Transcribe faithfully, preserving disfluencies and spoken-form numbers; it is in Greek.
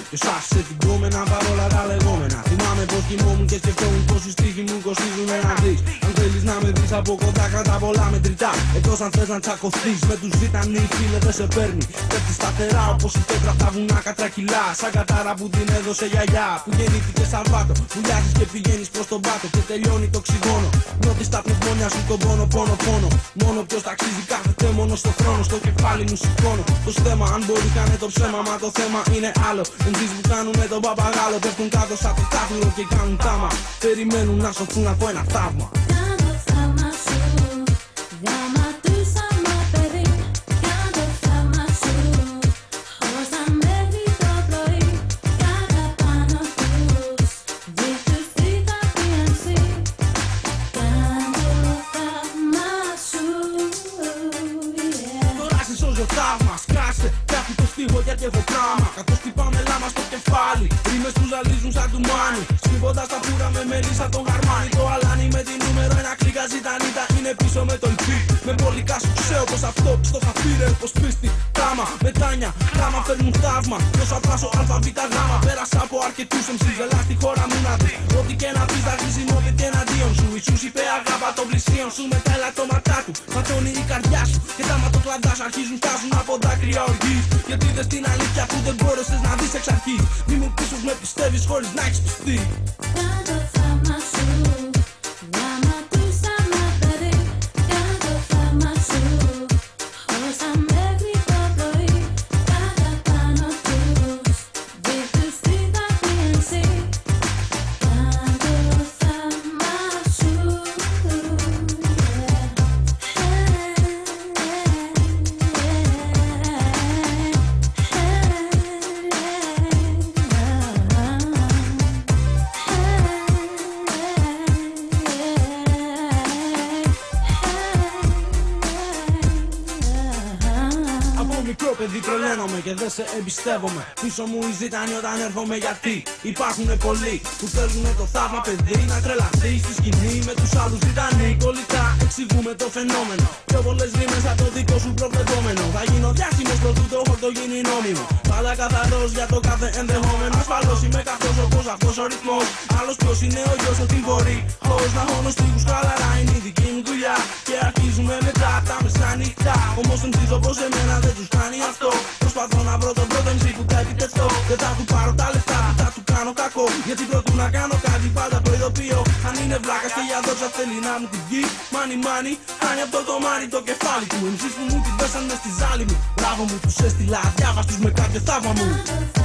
Και σ' άφησε την κόμενα παρόλα τα λεγόμενα. Θυμάμαι πως κοιμόμουν και σκεφτόμουν πως οι στίχοι μου κοστίζουν να δεις. Αν θέλεις να με δεις από κοντά, κρατά πολλά μετρητά. Εκτός αν θες να τσακωθείς με τους ζητανοί, φίλε δεν σε παίρνει. Πέφτει σταθερά όπως η πέτρα τα βουνά κατρακυλά. Σαν κατάρα που την έδωσε γιαγιά, που γεννήθηκε Σαββάτο. Βουλιάζεις και πηγαίνεις προς τον πάτο και τελειώνει το οξυγόνο. Νιώθεις τα πνευμόνια σου τον πόνο, πόνο, πόνο. Μόνο ποιος ταξίζει κάθεται μόνο στο χρόνο. Στο κεφάλι μου σηκώνω το στέμα. Αν μπορεί κάνε το ψέμα, μα το θέμα είναι άλλο. Εμείς που κάνουνε τον παπαγάλο, πέφτουν κάτω σαν το τάφλο και κάνουν τάμα. Περιμένουν να σωθούν από ένα θαύμα. Θαύμα, σκάσε, πιάχνει το στίχο γιατί έχω πράγμα. Καθώς χτυπάμε λάμα στο κεφάλι, ρήμες που ζαλίζουν σαν του μάνι. Σκύβοντας τα πουρα με μελίσσα τον γαρμάνι. Το αλάνι με τη νούμερο ένα κλίκα ζητανίτα είναι πίσω με το λπί. Με πολικά σου ξέρω πως αυτό στο χαφίρε πως πίστη. Κάμα, μετάνια, κάμα φέρνουν θαύμα. Τόσο απλά στο ΑΒ γάμα. Πέρασα από αρκετούς εμσίς, βελά στη χώρα μου να δει. Ό,τι και να πεις θα χρησιμοποιείται εναντίον σου. Ιησούς είπε αγάπα των πλησίων σου. Μετά έλα το ματά του, ματώνει η καρδιά σου. Και τα ματοκλαντάς αρχίζουν στάζουν από δάκρυα οργής. Γιατί δες την αλήθεια που δεν μπόρεσες να δεις εξ αρχής. Μη μου πεις πως με πιστεύεις χωρίς να έχεις πιστεί. Κάντο θαύμα σου, γάμα τους αμαρτωλοί. Κάντο θαύμα σου, όσα μέχρι το πρωί. Κάτα πάνω τους, δείχνεις τι θα πει εσύ. Κάντο θαύμα σου, Μικρό παιδί τρελαίνομαι και δεν σε εμπιστεύομαι. Πίσω μου η ζήτανη όταν έρχομαι γιατί υπάρχουνε πολλοί που θέλουνε το θαύμα παιδί να τρελαθεί στη σκηνή με τους άλλους ζητανοί. Κολλητά εξηγούμε το φαινόμενο. Πιο πολλές ρήμες από το δικό σου προβλεπόμενο. Θα γίνω διάσημος προτού το χορτο γίνει νόμιμο. Πάντα καθαρός για το κάθε ενδεχόμενο. Ασφαλώς είμαι καθώς όπως αυτός ο ρυθμός. Άλλος ποιος είναι ο γιος ότι μπορεί. Χωρίς να χώνω στίχους χαλαρά είναι η δική μου δουλειά. Και αρχίζουμε μετά τα μεσάνυχτα. Όμως εμείς όπως εμένα δεν τους κάνει αυτό. Προσπαθώ να βρω τον πρώτο εμσί που θα επιτευχθώ. Δεν θα του πάρω τα λεφτά που θα του κάνω κακό. Γιατί πρώτου να κάνω κάτι πάντα προειδοποιώ. Αν είναι βλάκας και για δόξα θέλει να μου την βγει. Μάνι μάνι, χάνει από το κομμάτι το κεφάλι του. Εμσίς που μου την πέσανε στη ζάλη μου. Μπράβο μου τους έστειλα, διάβαστους με κάποιο θαύμα μου.